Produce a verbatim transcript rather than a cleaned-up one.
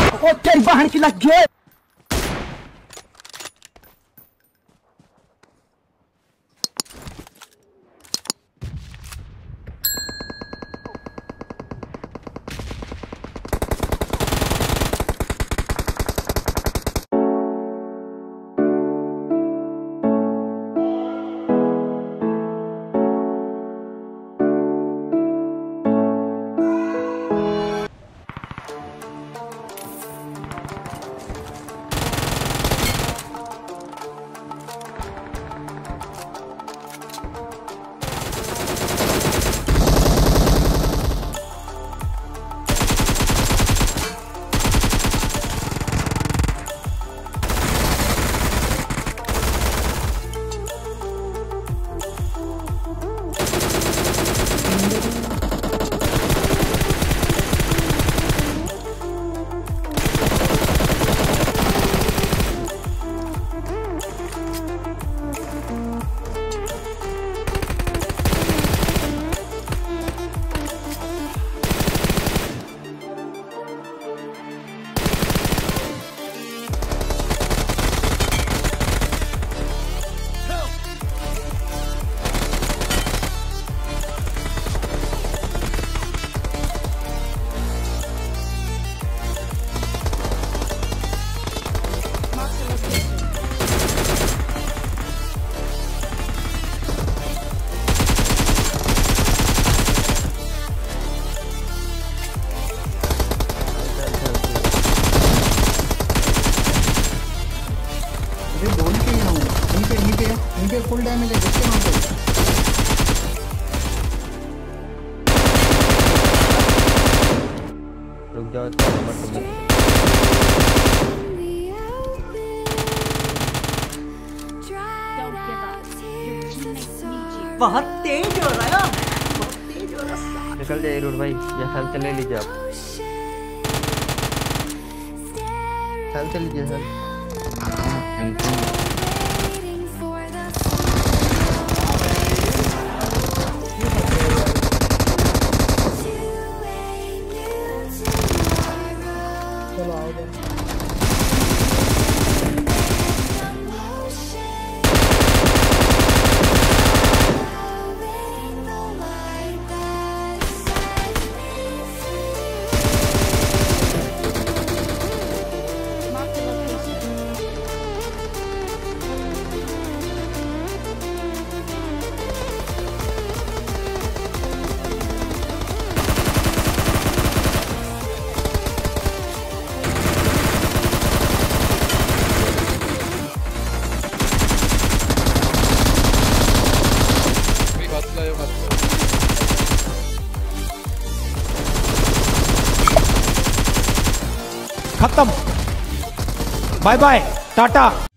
ओ तेरी बहन की लग गई। फुल डैमेज है देखते वहां पे। रुक जाओ बहुत तेज हो रहा है, बहुत तेज हो रहा है। निकल जाइए रोड भाई, या हेल्थ ले लीजिए आप, हेल्थ ले लीजिए सर। चलो आओ जाओ। खत्म, बाय बाय, टाटा।